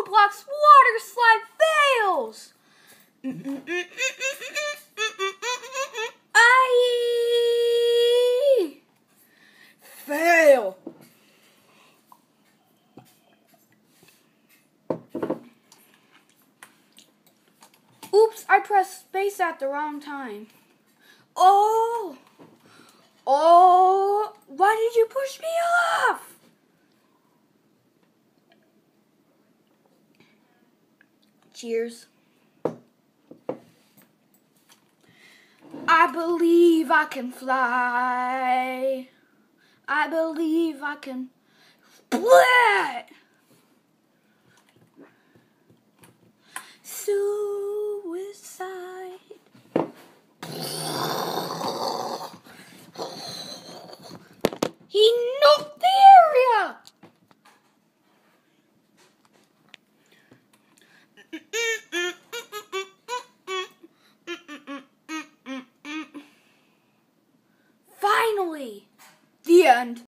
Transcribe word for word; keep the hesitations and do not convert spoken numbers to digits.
Roblox water slide fails! I fail. Oops, I pressed space at the wrong time. Oh! Oh! Why did you push me off? Cheers. I believe I can fly. I believe I can fly. Suicide. He knocked the area. Finally, the end.